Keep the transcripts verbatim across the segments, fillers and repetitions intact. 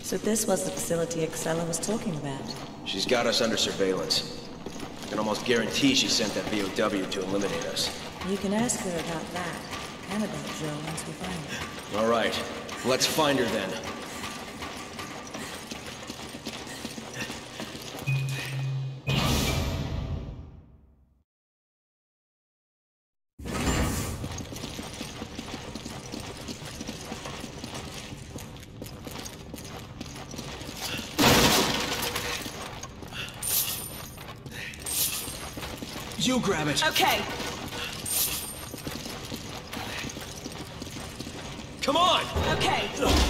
So this was the facility Excella was talking about. She's got us under surveillance. I can almost guarantee she sent that V O W to eliminate us. You can ask her about that, and about Joe once we find her. All right, let's find her then. You grab it. Okay. Come on! Okay.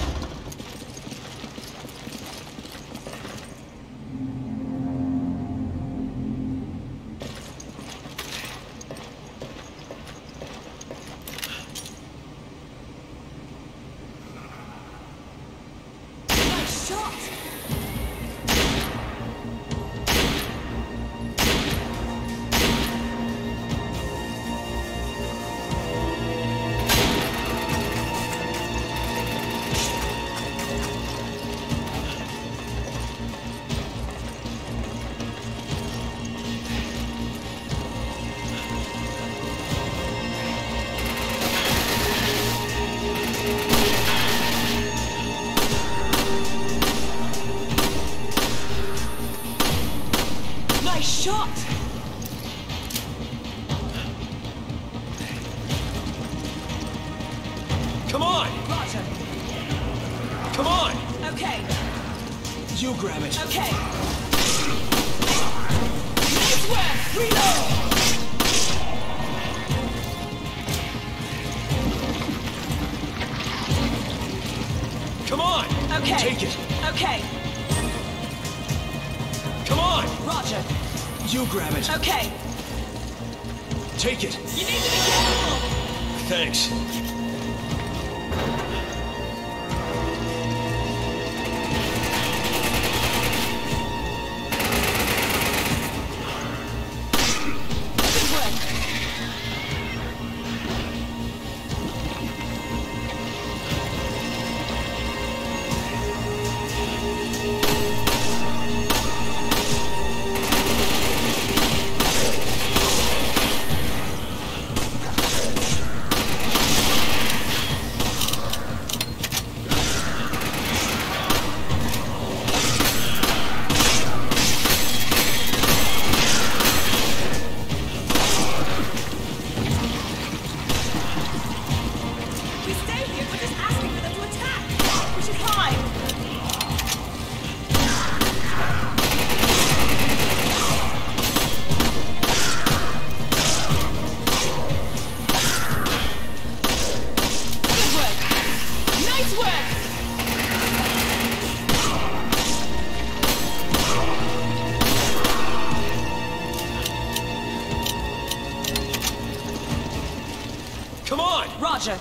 Nice shot. Shot! Come on! Roger. Come on! Okay. You grab it. Okay. Nice work! Reload! Come on! Okay. Take it. Okay. Come on! Roger. You grab it. Okay. Take it. You need to be careful! Thanks. Good work. We stay here, we're just asking for them to attack! We should hide! Good work! Nice work! Come on! Roger.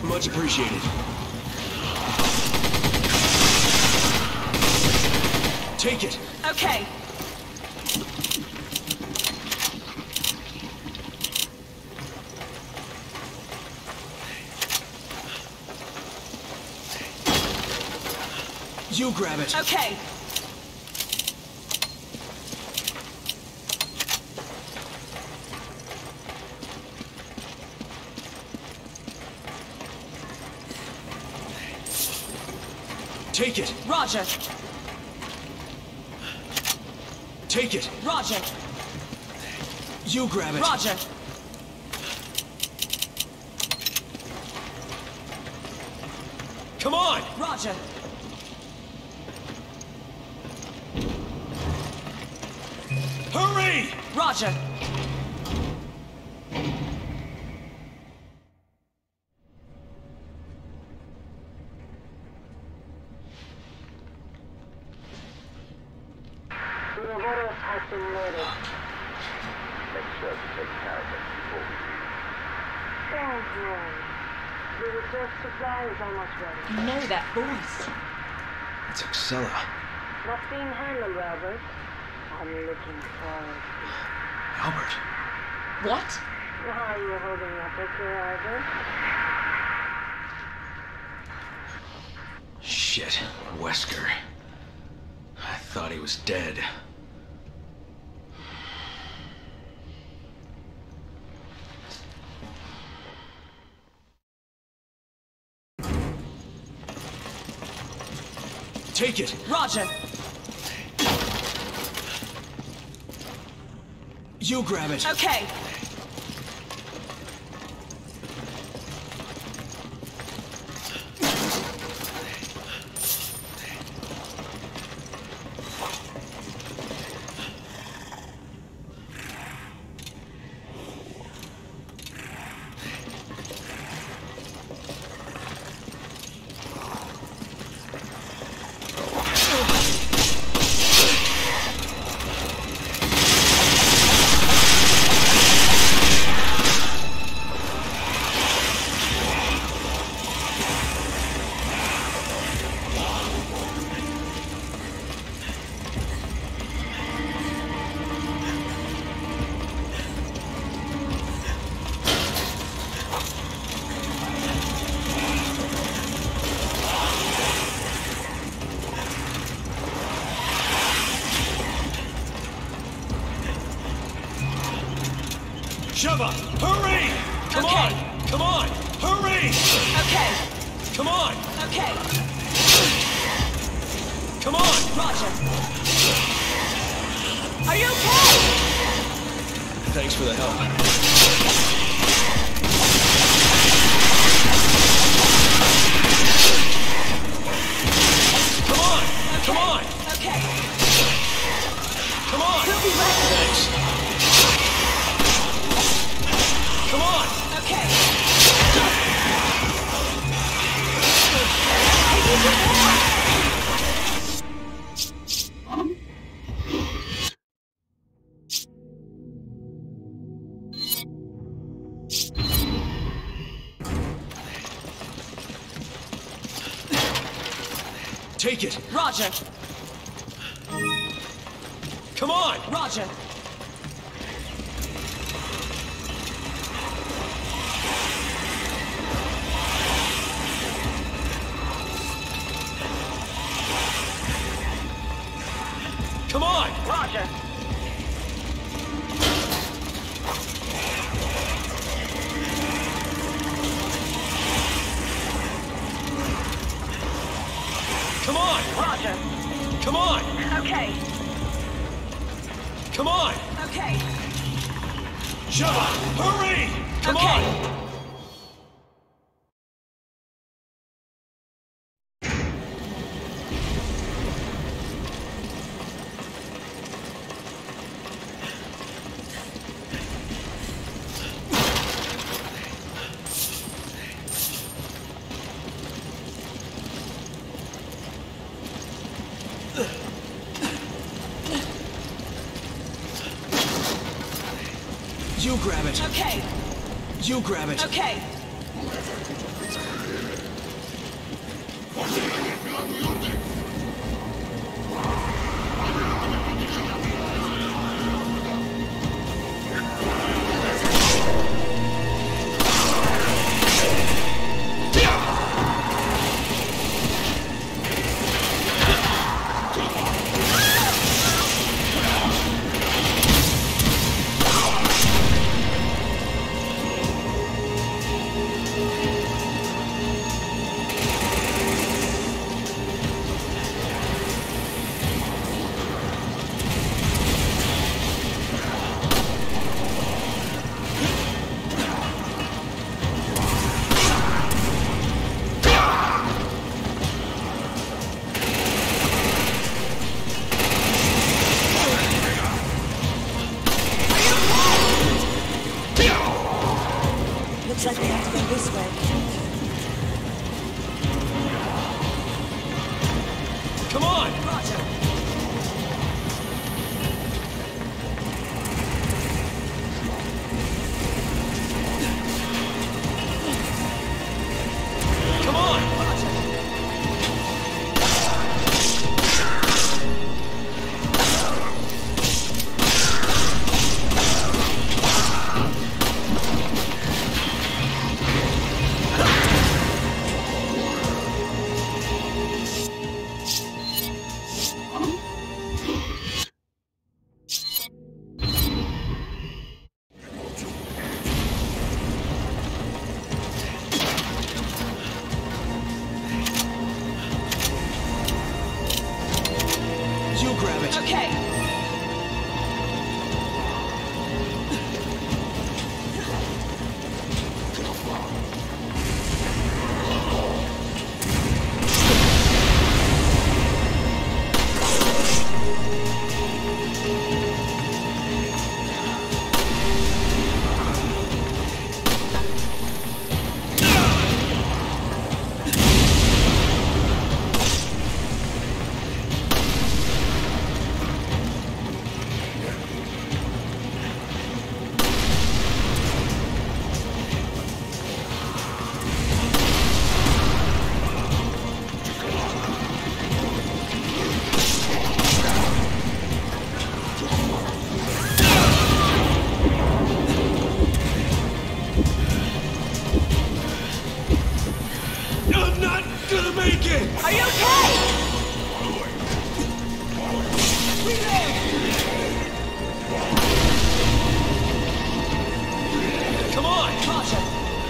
Much appreciated. Take it. Okay. You grab it. Okay. Take it. Roger. Take it. Roger. You grab it. Roger. Come on. Roger. Hurry! Roger. Ouroboros has been murdered. Make sure to take care of it before we leave. Don't worry. The reserve supply is almost ready. You know that voice. It's Excella. Not being handled, Albert. I'm looking forward to it. Albert. What? How are you holding up, okay, Albert? Shit. Wesker. I thought he was dead. Take it! Roger. You grab it! Okay. Sheva! Hurry! Come Okay. on! Come on! Hurry! Okay. Come on! Okay. Come on! Roger. Are you okay? Thanks for the help. Come on! Come on! Okay. Come on! We'll be ready. Thanks. Come on! Okay. Can you do more? Take it! Roger. Come on! Roger. Come on! Roger. Come on! Roger. Come on! Okay. Come on! Okay. Sheva! Hurry! Come Okay. on! You grab it. Okay. You grab it. Okay. Take it! Are you okay? Come on! Roger.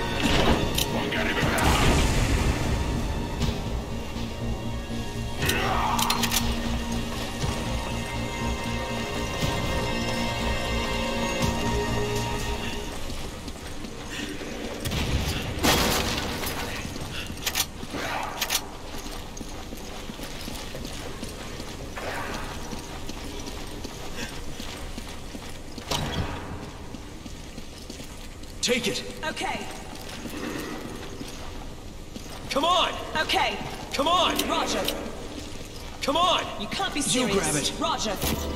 Take it! Okay. Come on! Okay. Come on! Roger. Come on! You can't be You serious. grab it. Roger.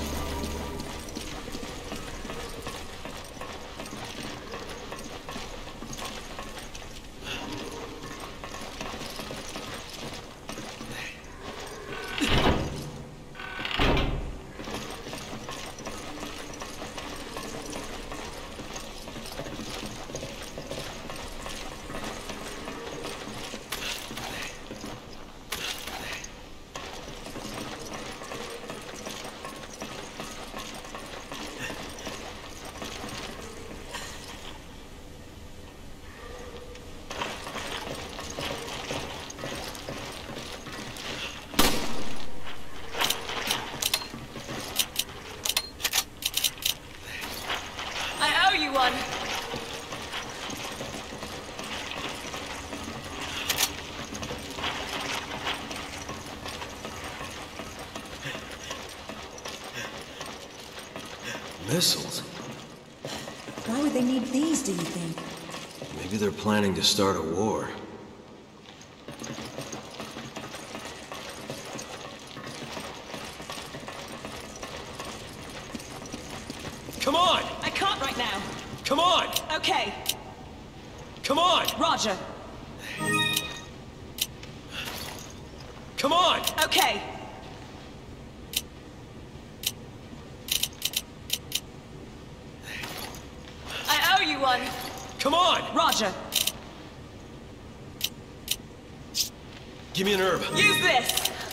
I owe you one. Missiles? Why would they need these, do you think? Maybe they're planning to start a war. Come on! I can't right now. Come on! Okay. Come on! Roger. Come on! Okay. I owe you one. Come on! Roger. Give me an herb. Use this.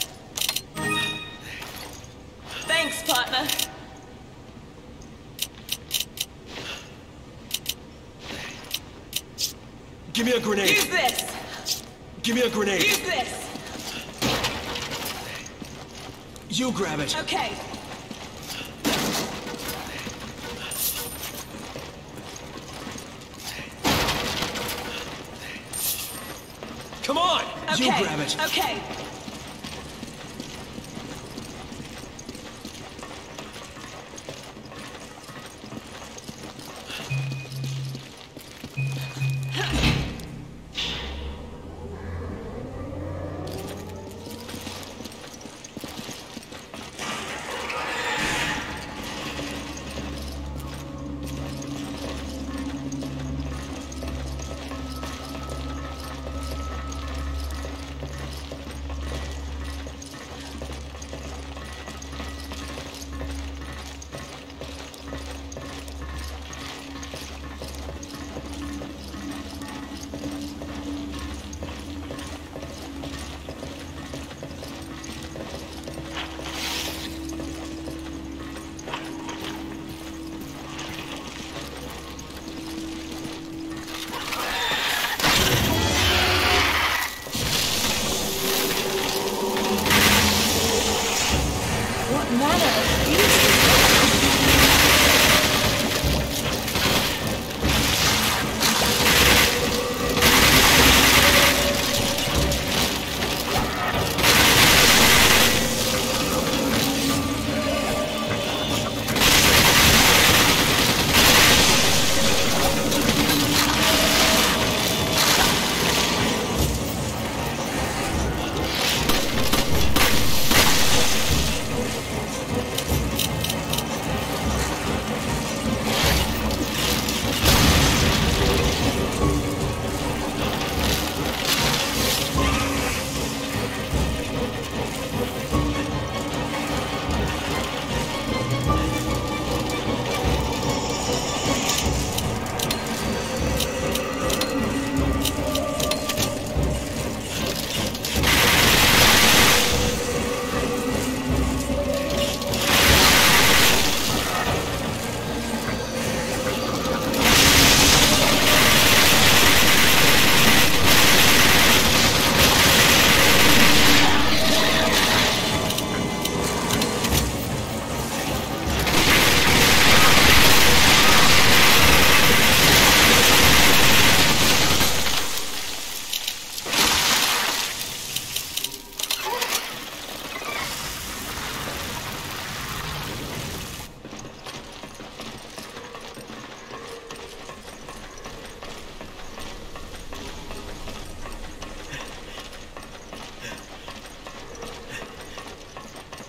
Thanks, partner. Give me a grenade. Use this. Give me a grenade. Use this. You grab it. Okay. Come on! Okay. You grab it. Okay.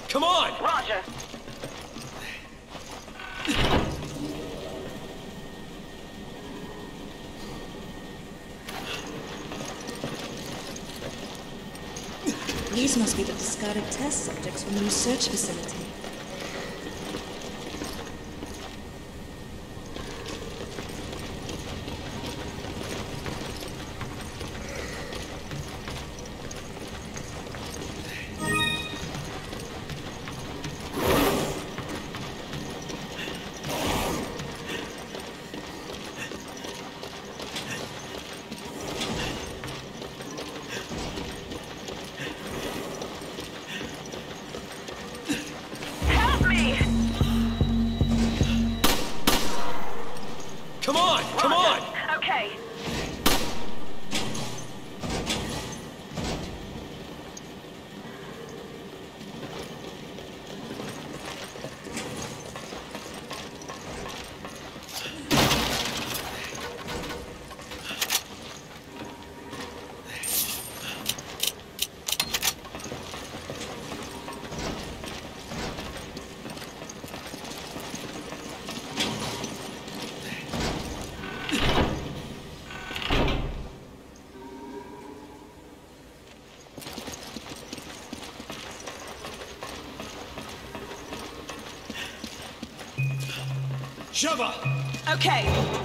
Come on! Roger. These must be the discarded test subjects from the research facility. Come on! Come on! Okay. Sheva! Okay.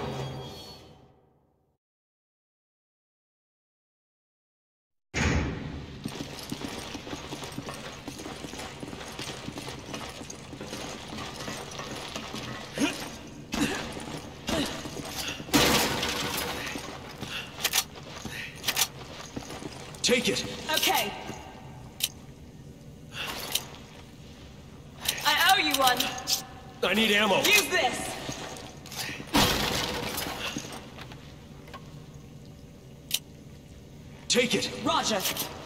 Take it! Okay. I owe you one. I need ammo. Use this. Take it! Roger.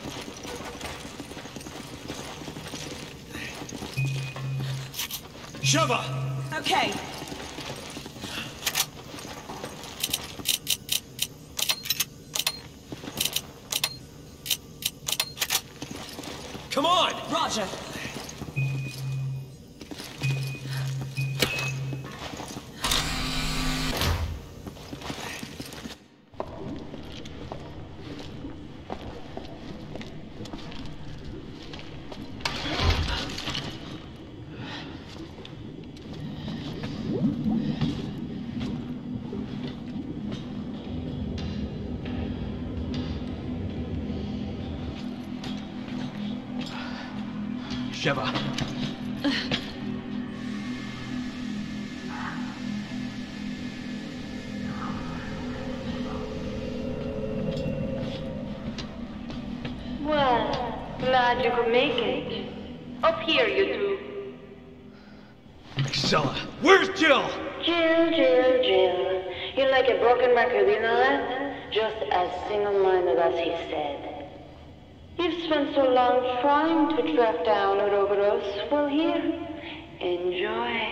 Sheva! Okay. Come on! Roger. Sheva. Well, glad you could make it. Up here, you two. Excella. Where's Jill? Jill, Jill, Jill. You're like a broken record, you know that? Just as single-minded as he said. You've spent so long trying to track down Ouroboros. Well, here, enjoy.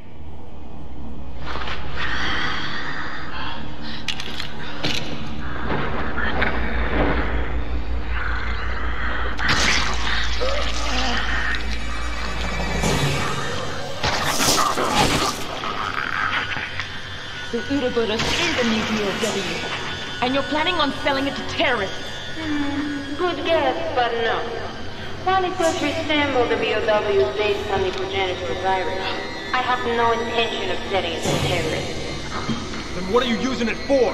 The Ouroboros is a new V O W, and you're planning on selling it to terrorists. Hmm, good guess, but no. While it does resemble the V O W based on the progenitor virus, I have no intention of selling it to terrorists. Then what are you using it for?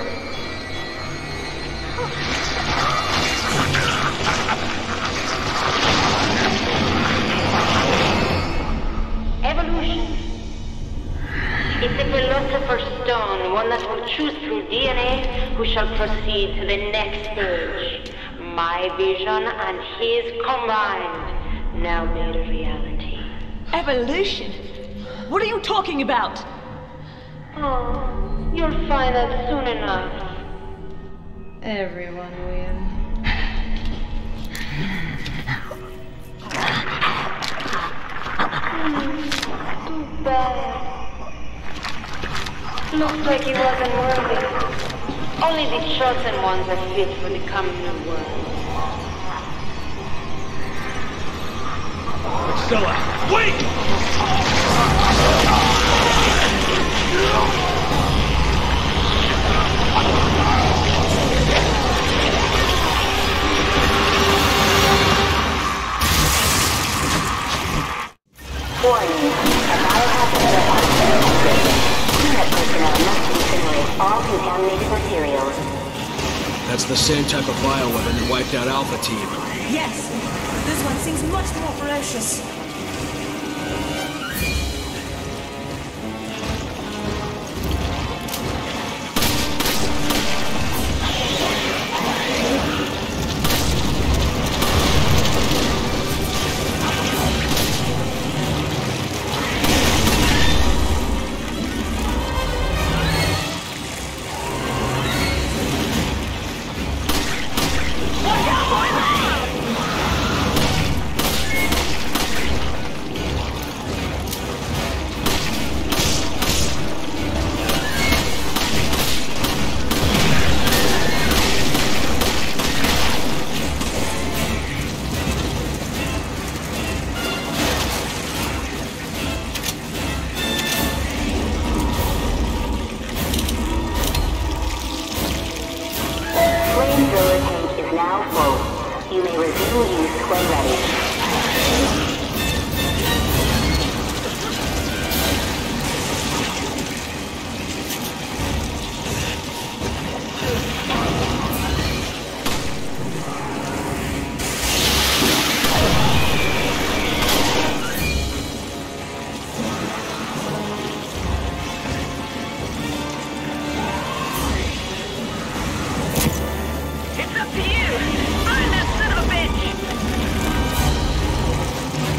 Evolution. It's a philosopher's stone, one that will choose through D N A who shall proceed to the next stage. My vision and his combined, now made a reality. Evolution? What are you talking about? Oh, you'll find out soon enough. Everyone will. Hmm, too bad. Looks like he wasn't worthy. Only the chosen ones are fit for the coming new world. Priscilla! Wait! Warning. A biohazard alert. Cleanup personnel must incinerate all contaminated materials. That's the same type of bioweapon that wiped out Alpha Team. Yes, but this one seems much more ferocious. Flamethrower tank is now full. You may resume use when ready. It's up to you! Find that son of a bitch!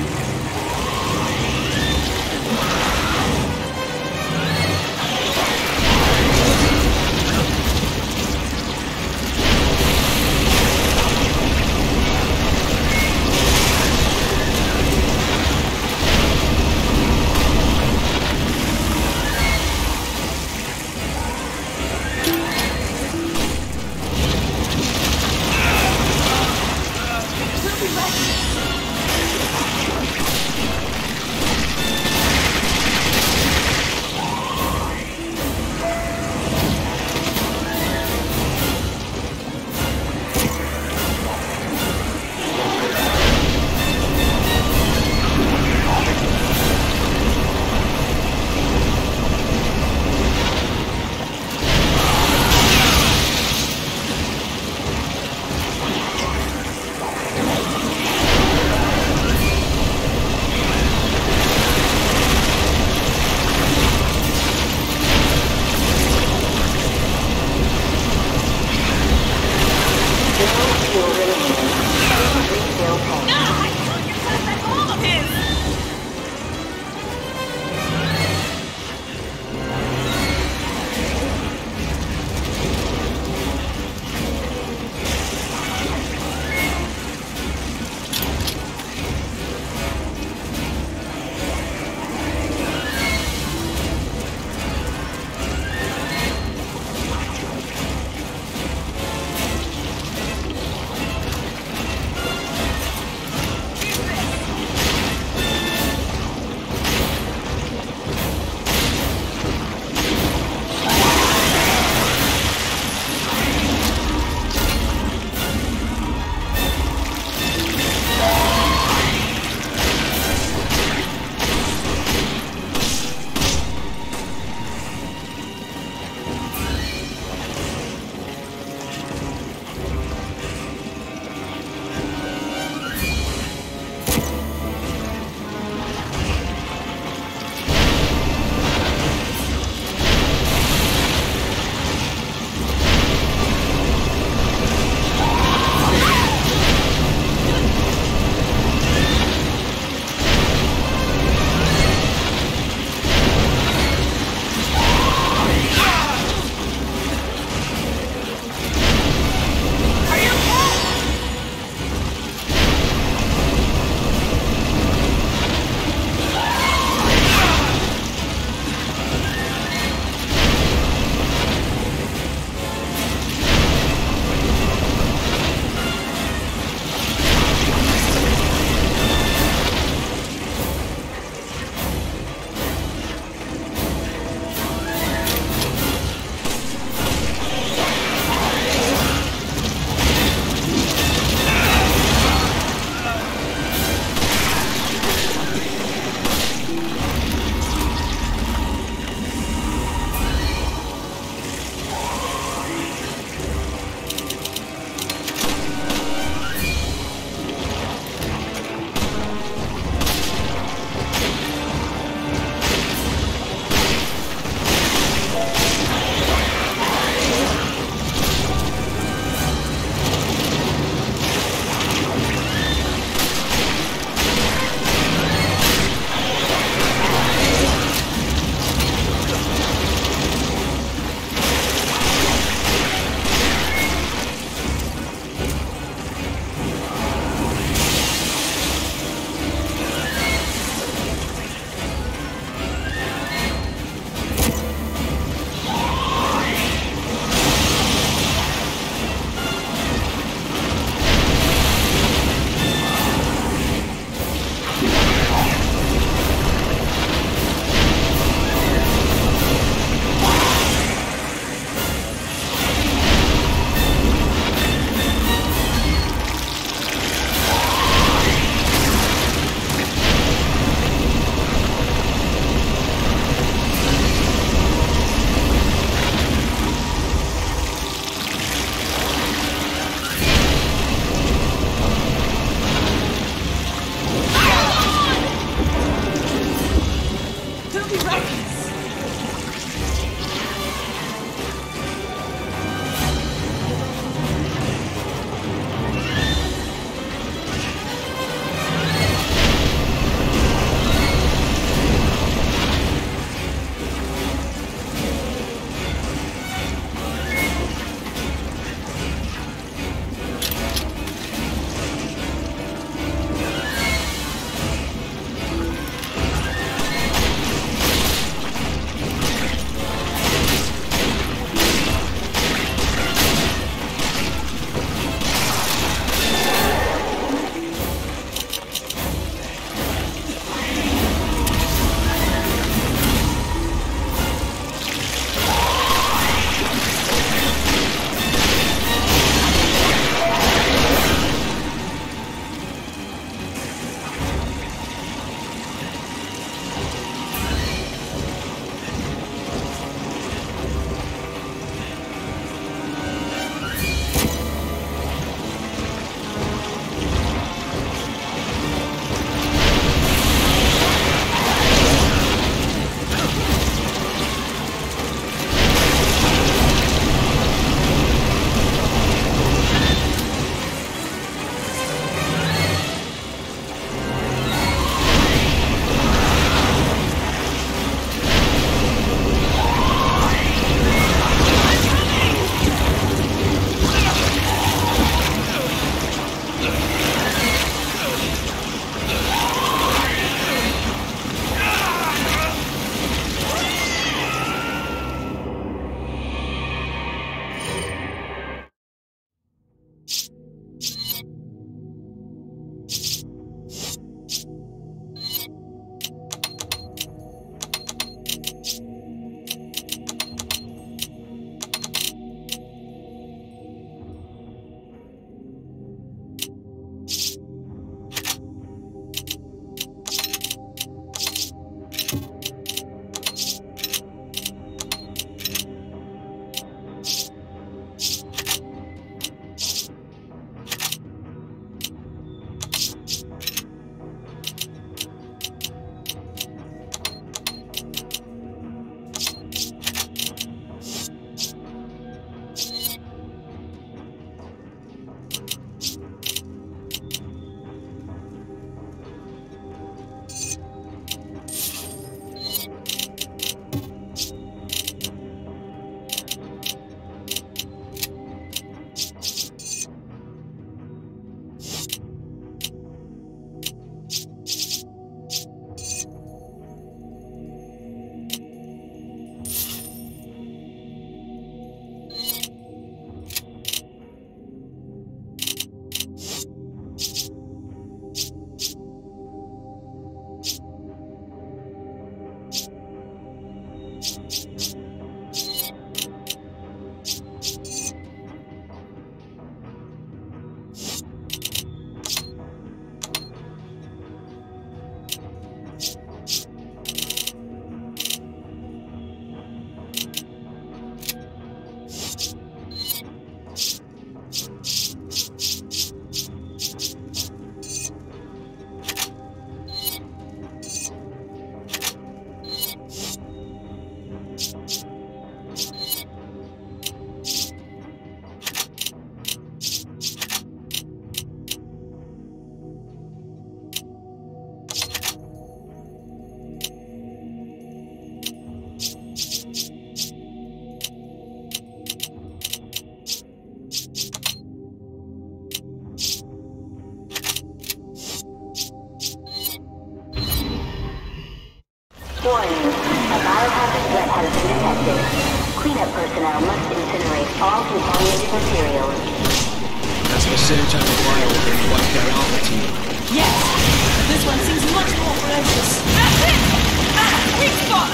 Warning. A biohazard threat has been detected. Cleanup personnel must incinerate all contaminated materials. That's the same type of fire we're gonna wipe out Alpha Team. Yes, but this one seems much more ferocious. That's it! That's a sweet spot!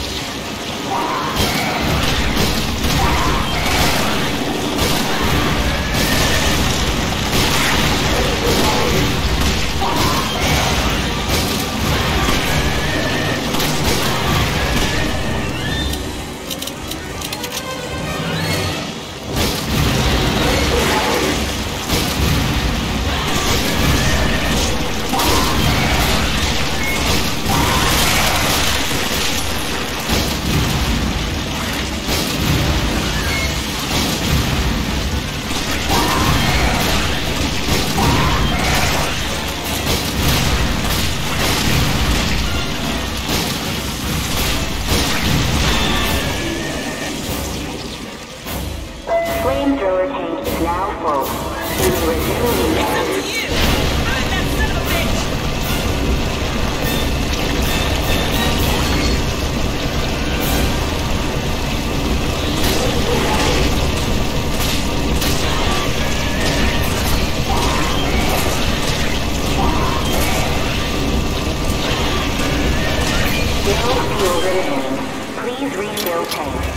Flamethrower tank is now full. We will resume the Up to you! I'm that son of a bitch! No fuel remaining. Please refill tank.